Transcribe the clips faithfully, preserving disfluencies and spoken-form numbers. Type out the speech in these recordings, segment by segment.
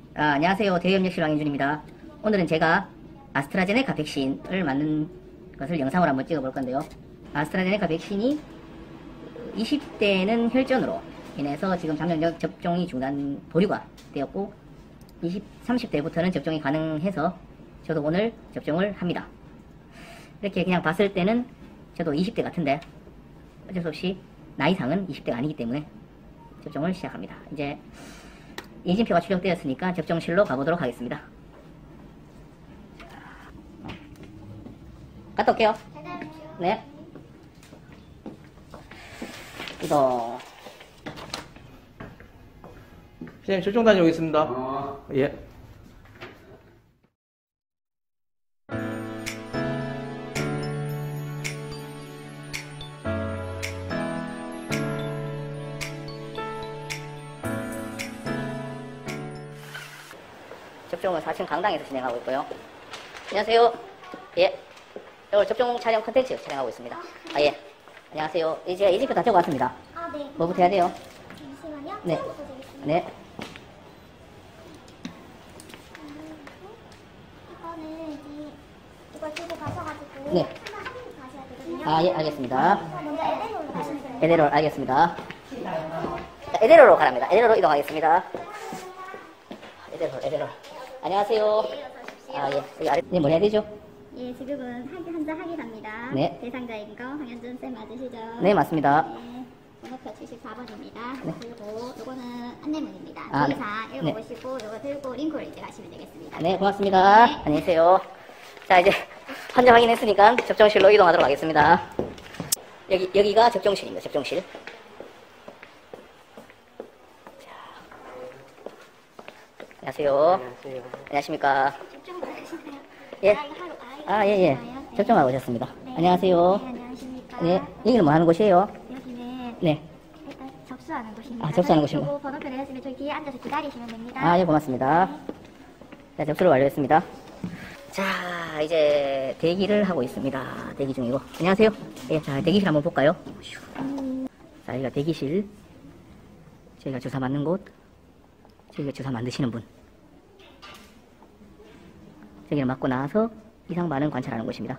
아, 안녕하세요. 대의협력실 왕인준입니다. 오늘은 제가 아스트라제네카 백신을 맞는 것을 영상으로 한번 찍어볼 건데요. 아스트라제네카 백신이 이십 대는 혈전으로 인해서 지금 작년 접종이 중단 보류가 되었고 이십, 삼십 대부터는 접종이 가능해서 저도 오늘 접종을 합니다. 이렇게 그냥 봤을 때는 저도 이십 대 같은데 어쩔 수 없이 나이상은 이십 대가 아니기 때문에 접종을 시작합니다. 이제 인증표가 출력되었으니까 접종실로 가보도록 하겠습니다. 갔다 올게요. 네. 이거 선생님 접종 다녀오겠습니다. 어. 예. 접종은 사 층 강당에서 진행하고 있고요. 안녕하세요. 예. 오늘 접종 촬영 컨텐츠 촬영하고 있습니다. 아, 예. 안녕하세요. 예, 제가 이집표 다 적어 왔습니다. 아, 네. 뭐부터 해야 돼요? 잠시만요. 네. 처음부터 드리겠습니다. 네. 이거는 이제 이걸 들고 가셔가지고 네. 하나 확인 가셔야 되거든요. 아, 예, 알겠습니다. 먼저 에덴으로 가시면 됩니다. 에데롤 알겠습니다. 자, 에데롤로 가랍니다. 에데롤로 이동하겠습니다. 에데롤, 에데롤. 안녕하세요. 아, 예. 여기 아래, 네, 뭐 해야 되죠? 예, 지금은 하기 환자 확인합니다. 네. 대상자인 거 황현준 쌤 맞으시죠? 네, 맞습니다. 네. 번호표 칠십사 번입니다. 네. 그리고 요거는 안내문입니다. 아, 네. 주의사항 읽어보시고 요거 들고 링크를 이제 가시면 되겠습니다. 네, 고맙습니다. 네. 안녕히 계세요. 자, 이제 환자 확인했으니까 접종실로 이동하도록 하겠습니다. 여기, 여기가 접종실입니다. 접종실. 자. 안녕하세요. 안녕하세요. 안녕하십니까. 접종 받으시나요? 예. 아이 하루 아이가 아, 예, 예. 있나요? 네. 접종하고 오셨습니다. 네. 안녕하세요. 네, 안녕하십니까. 네, 여기는 뭐 하는 곳이에요? 여기는 네. 일단 접수하는 곳입니다. 아, 접수하는 곳입니다. 요거 번호표를 했으면 저기 뒤에 앉아서 기다리시면 됩니다. 아, 예, 고맙습니다. 자, 접수를 완료했습니다. 자, 이제 대기를 하고 있습니다. 대기 중이고. 안녕하세요. 예, 자, 대기실 한번 볼까요? 자, 여기가 대기실. 저희가 주사 맞는 곳. 저희가 주사 만드시는 분. 저기를 맞고 나서 이상 반응 관찰하는 곳입니다.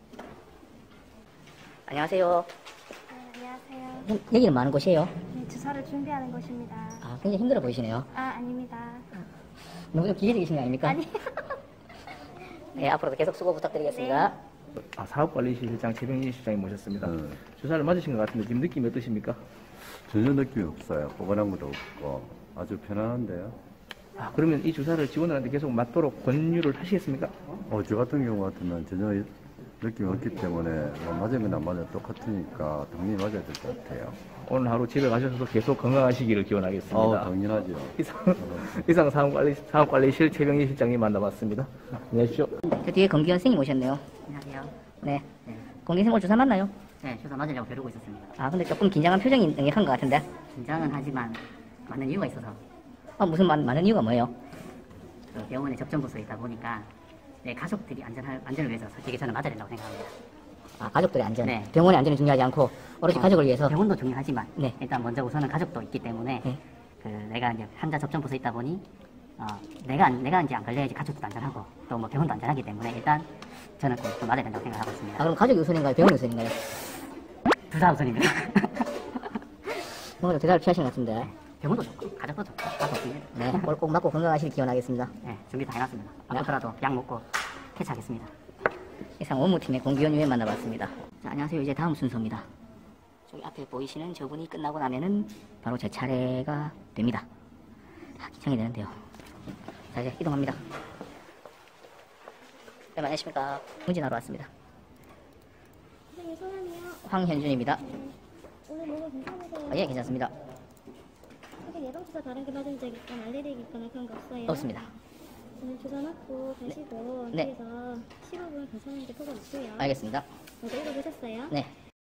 안녕하세요. 네, 안녕하세요. 여- 여기는 뭐 하는 곳이에요? 네, 주사를 준비하는 곳입니다. 아, 굉장히 힘들어 보이시네요. 아, 아닙니다. 너무 좀 기계적이신 거 아닙니까? 아니. 네, 앞으로도 계속 수고 부탁드리겠습니다. 아, 사업관리실장 최병진 실장님 모셨습니다. 네. 주사를 맞으신 것 같은데 지금 느낌이 어떠십니까? 전혀 느낌이 없어요. 뽀근한 것도 없고 아주 편안한데요. 아, 그러면 이 주사를 직원들한테 계속 맞도록 권유를 하시겠습니까? 어, 저 같은 경우 같으면 전혀 느낌이 없기 때문에 뭐 맞으면 안 맞으면 똑같으니까 당연히 맞아야 될 것 같아요. 오늘 하루 집에 가셔서도 계속 건강하시기를 기원하겠습니다. 어, 당연하죠. 이상, 이상 사업관리, 사업관리실 최병희 실장님 만나봤습니다. 안녕히 계십시오. 저 뒤에 검기현 선생님 오셨네요. 안녕하세요. 네. 공기 생물 주사 맞나요? 네, 주사 맞으려고 벼르고 있었습니다. 아, 근데 조금 긴장한 표정이 능력한 것 같은데. 긴장은 하지만 맞는 이유가 있어서 아, 무슨 많, 많은 이유가 뭐예요? 그 병원에 접종 부서에 있다 보니까 내 가족들이 안전할, 안전을 위해서 솔직히 저는 맞아야 된다고 생각합니다. 아, 가족들의 안전. 네. 병원의 안전이 중요하지 않고 오로지 어, 가족을 위해서. 병원도 중요하지만 네. 일단 먼저 우선은 가족도 있기 때문에 네. 그 내가 이제 환자 접종 부서에 있다 보니 어, 내가 안- 내가 이제 안 걸려야지 가족도 안전하고 또 뭐 병원도 안전하기 때문에 일단 저는 꼭 좀 맞아야 된다고 생각하고 아, 있습니다. 그럼 가족이 우선인가요? 병원이 우선인가요? 둘다 우선입니다. 병원도 대답을 피하시는 것 같은데. 병원도 좋고 가족도 좋고 다 좋습니다. 네. 오늘 꼭 맞고 건강하시길 기원하겠습니다. 네, 준비 다 해놨습니다. 아프더라도 약 먹고 캐치하겠습니다. 이상 원무팀의 공기현 유엔 만나봤습니다. 자, 안녕하세요. 이제 다음 순서입니다. 저기 앞에 보이시는 저분이 끝나고 나면은 바로 제 차례가 됩니다. 아, 긴장이 되는데요. 자, 이제 이동합니다. 네, 안녕하십니까. 문진하러 왔습니다. 선생님 성함이요? 황현준입니다. 오늘 몸은 괜찮으세요? 아, 예, 괜찮습니다. 혹시 예방주사 다른 게 맞은 적 있거나 알레르기 있거나 그런 거 없어요? 없습니다. 오늘 주사 맞고 가시고 네. 그래서 십오 분 괜찮은 게 소감 있고요. 알겠습니다. 먼저 읽어보셨어요? 네.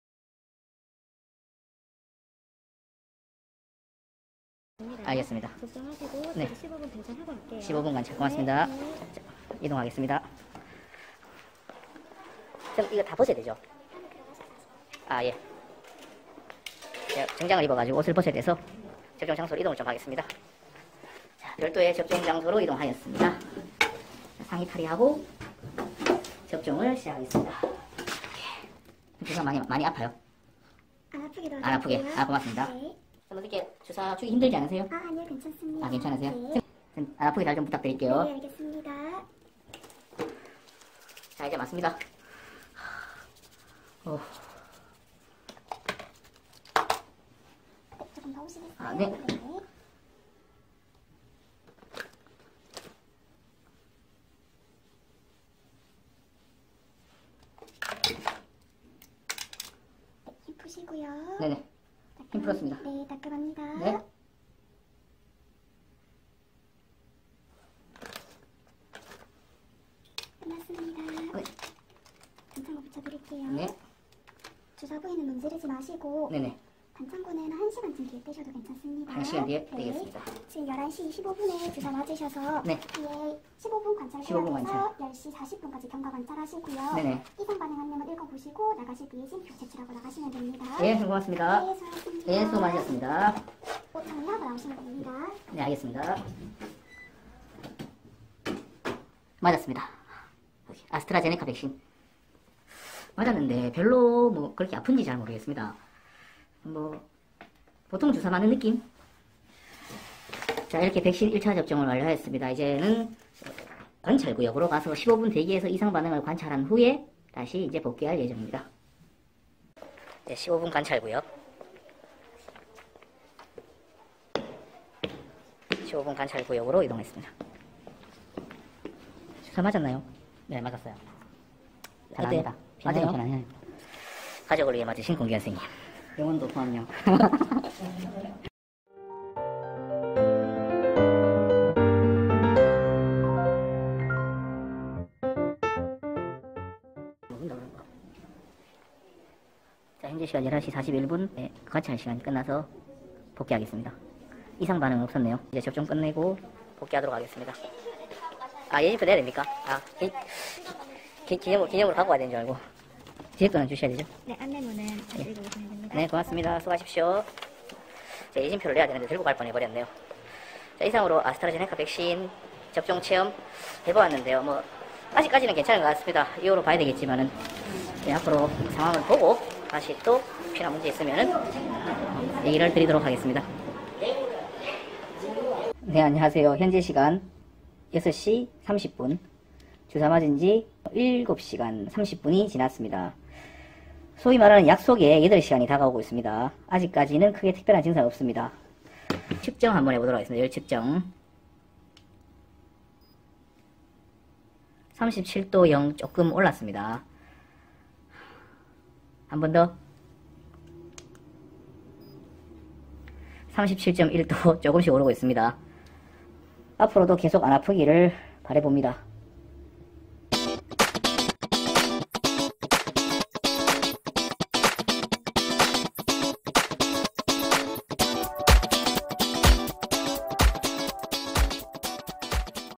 됩니다. 알겠습니다. 걱정하시고 네. 저희 십오 분 대전하고 할게요. 십오 분간 고맙습니다. 네, 네. 자, 이동하겠습니다. 전 이거 다 벗어야 되죠? 아, 예. 제가 정장을 입어가지고 옷을 벗어야 돼서 접종 장소로 이동을 좀 하겠습니다. 자, 별도의 접종 장소로 이동하였습니다. 상의 탈의하고 접종을 시작하겠습니다. 주사 많이 많이 아파요? 안 아프게 안 아프게. 도와드릴게요. 아, 고맙습니다. 네. 좀 어떻게 주사 주기 힘들지 않으세요? 아, 아니요, 괜찮습니다. 아, 괜찮으세요? 네. 안 아프게 잘 좀 부탁드릴게요. 네, 알겠습니다. 자, 이제 맞습니다. 어, 네, 조금 더 오시겠어요? 아, 네. 힘 푸시고요. 네네. 힘 풀었습니다. 네, 따끔합니다. 네. 끝났습니다. 네. 단창고 붙여드릴게요. 네. 주사 부위는 문지르지 마시고 네네. 단창고는 한 시간쯤 뒤에 떼셔도 괜찮습니다. 한 시간 뒤에 네. 떼겠습니다. 지금 열한 시 이십오 분에 주사 맞으셔서 네. 뒤에 십오 분 관찰 십오 분 해서 열 시 사십 분까지 경과 관찰하시고요. 네네. 이상 반응 안녕을 읽어보시고 나가실 뒤에 심표 제출하고 나가시면 됩니다. 예, 고맙습니다. 네, 수고하셨습니다. 예, 수고 많으셨습니다. 옷 정리하고 나오시면 됩니다. 네, 알겠습니다. 맞았습니다. 여기, 아스트라제네카 백신. 맞았는데 별로 뭐 그렇게 아픈지 잘 모르겠습니다. 뭐 보통 주사 맞는 느낌? 자, 이렇게 백신 일 차 접종을 완료하였습니다. 이제는 관찰구역으로 가서 십오 분 대기해서 이상 반응을 관찰한 후에 다시 이제 복귀할 예정입니다. 네, 십오 분 관찰구역. 십오 분 관찰구역으로 이동했습니다. 주사 맞았나요? 네, 맞았어요. 어때요? 편합니다. 맞아요? 편해요. 가족을 위해 맞으신 공기 선생님. 병원도 포함요. 자, 현재 시간 열한 시 사십일 분. 네, 관찰 시간이 끝나서 복귀하겠습니다. 이상 반응 없었네요. 이제 접종 끝내고 복귀하도록 하겠습니다. 아, 예진표 내야 됩니까? 아, 기, 기, 기념으로, 기념으로 갖고 와야 되는 줄 알고. 뒤에 거는 주셔야 되죠? 네, 안내문은 잘 읽어보시면 됩니다. 네, 고맙습니다. 수고하십시오. 자, 예진표를 내야 되는데 들고 갈 뻔해버렸네요. 자, 이상으로 아스트라제네카 백신 접종 체험 해보았는데요. 뭐, 아직까지는 괜찮은 것 같습니다. 이후로 봐야 되겠지만은, 네, 앞으로 상황을 보고 다시 또 필요한 문제 있으면은 얘기를 드리도록 하겠습니다. 네, 안녕하세요. 현재 시간 여섯 시 삼십 분. 주사 맞은 지 일곱 시간 삼십 분이 지났습니다. 소위 말하는 약속의 여덟 시간이 다가오고 있습니다. 아직까지는 크게 특별한 증상이 없습니다. 측정 한번 해보도록 하겠습니다. 열 측정. 삼십칠 도 영 조금 올랐습니다. 한 번 더. 삼십칠 점 일 도 조금씩 오르고 있습니다. 앞으로도 계속 안 아프기를 바라봅니다.